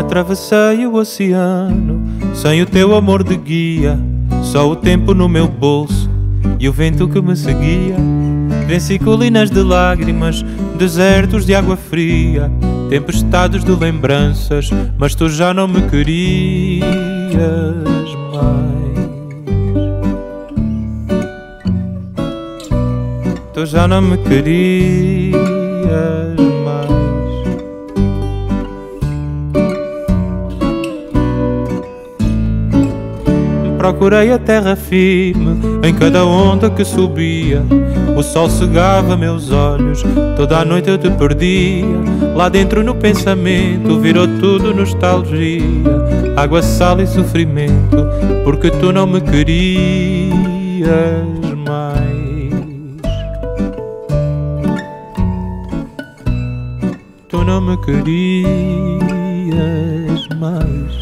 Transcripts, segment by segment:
Atravessei o oceano sem o teu amor de guia, só o tempo no meu bolso e o vento que me seguia. Venci colinas de lágrimas, desertos de água fria, tempestades de lembranças, mas tu já não me querias mais. Tu já não me querias mais. Procurei a terra firme em cada onda que subia. O sol cegava meus olhos, toda a noite eu te perdia. Lá dentro no pensamento virou tudo nostalgia, água, sal e sofrimento, porque tu não me querias mais. Tu não me querias mais.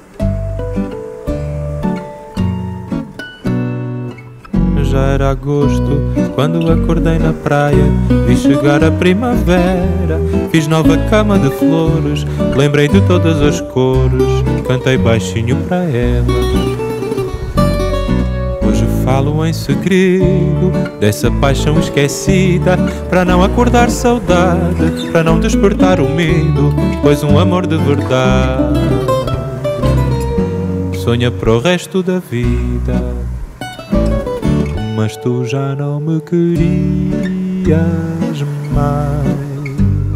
Já era agosto quando acordei na praia, vi chegar a primavera, fiz nova cama de flores, lembrei de todas as cores, cantei baixinho para ela. Hoje falo em segredo dessa paixão esquecida, para não acordar saudade, para não despertar o medo, pois um amor de verdade sonha para o resto da vida. Mas tu já não me querias mais.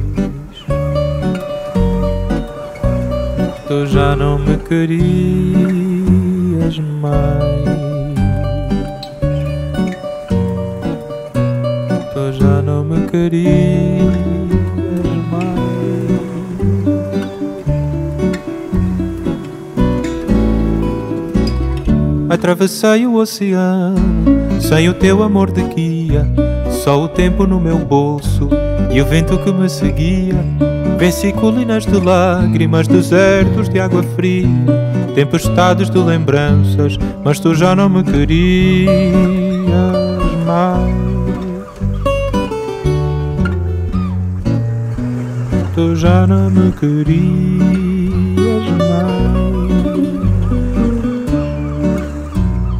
Tu já não me querias mais. Tu já não me querias mais. Atravessei o oceano sem o teu amor de guia, só o tempo no meu bolso e o vento que me seguia. Venci colinas de lágrimas, desertos de água fria, tempestades de lembranças, mas tu já não me querias mais. Tu já não me querias mais.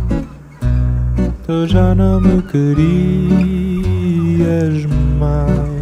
Tu já não me querias mais.